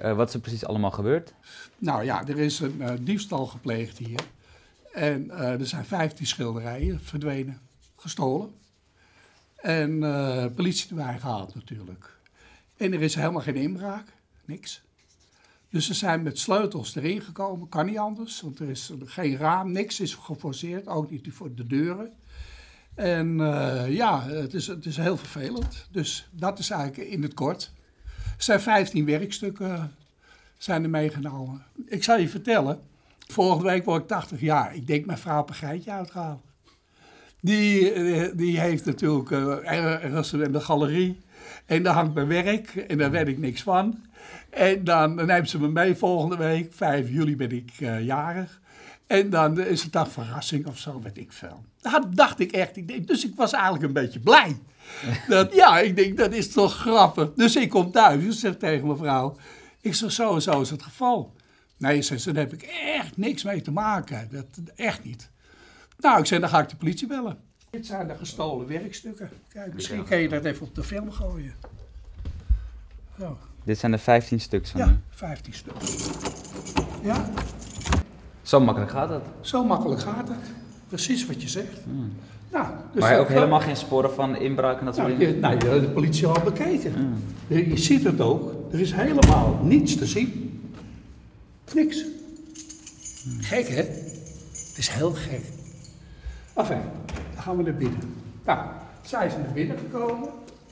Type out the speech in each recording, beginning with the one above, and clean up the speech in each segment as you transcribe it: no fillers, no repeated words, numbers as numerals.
Wat is er precies allemaal gebeurd? Nou ja, er is een diefstal gepleegd hier. En er zijn 15 schilderijen verdwenen, gestolen. En politie erbij gehaald natuurlijk. En er is helemaal geen inbraak, niks. Dus ze zijn met sleutels erin gekomen, kan niet anders. Want er is geen raam, niks is geforceerd, ook niet voor de deuren. En ja, het is heel vervelend. Dus dat is eigenlijk in het kort. Er zijn 15 werkstukken zijn er meegenomen. Ik zal je vertellen, volgende week word ik 80 jaar. Ik denk mijn vrouw op een geitje uitgehaald. Die heeft natuurlijk ergens in de galerie. En daar hangt mijn werk en daar weet ik niks van. En dan neemt ze me mee volgende week. 5 juli ben ik jarig. En dan is het een verrassing of zo, weet ik veel. Dat dacht ik echt. Dus ik was eigenlijk een beetje blij. Ik denk, dat is toch grappig. Dus ik kom thuis en zeg tegen mijn vrouw. Ik zeg, zo en zo is het geval. Nee, ze daar heb ik echt niks mee te maken. Dat echt niet. Nou, ik zei, dan ga ik de politie bellen. Dit zijn de gestolen werkstukken. Kijk, misschien kan je dat even op de film gooien. Zo. Dit zijn de 15 stuks van Ja, u. 15 stukken. Ja, Zo makkelijk gaat het. zo makkelijk gaat het. Precies wat je zegt. Nou, dus Maar ook dat- helemaal geen sporen van inbraak en dat soort dingen? de politie al bekeken. Je ziet het ook. Er is helemaal niets te zien. Niks. Gek, hè? Het is heel gek. Enfin, dan gaan we naar binnen. Nou, zijn ze naar binnen gekomen.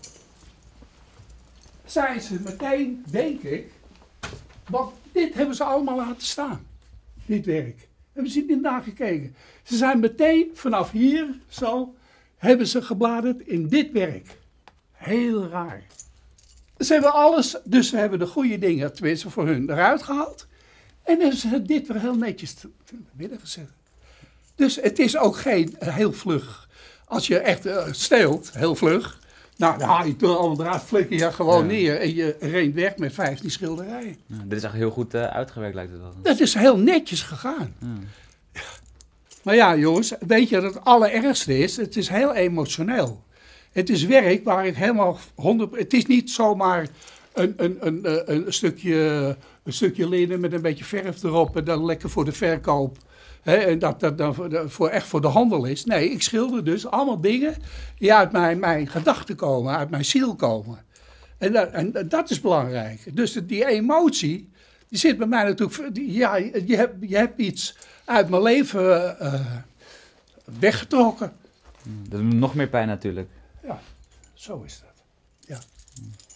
Zijn ze meteen, denk ik, want dit hebben ze allemaal laten staan. Dit werk. Hebben ze niet naar gekeken. Ze zijn meteen vanaf hier, zo, hebben ze gebladerd in dit werk. Heel raar. Ze hebben alles, dus ze hebben de goede dingen, tenminste voor hun, eruit gehaald. En hebben ze dit weer heel netjes binnen gezet. Dus het is ook geen heel vlug. Als je echt steelt, heel vlug. Nou, dan haal je het allemaal eruit, flikker je gewoon neer. En je reent weg met 15 schilderijen. Ja, dit is echt heel goed uitgewerkt, lijkt het wel. Dat is heel netjes gegaan. Maar ja, jongens, weet je wat het allerergste is? Het is heel emotioneel. Het is werk waar ik helemaal 100... Het is niet zomaar een stukje linnen met een beetje verf erop en dan lekker voor de verkoop. Hè, en dat dan echt voor de handel is. Nee, ik schilder dus allemaal dingen die uit mijn gedachten komen, uit mijn ziel komen. En dat is belangrijk. Dus die emotie, die zit bij mij natuurlijk... Ja, je hebt iets uit mijn leven weggetrokken. Dat doet nog meer pijn natuurlijk. Ja, zo is dat. Ja.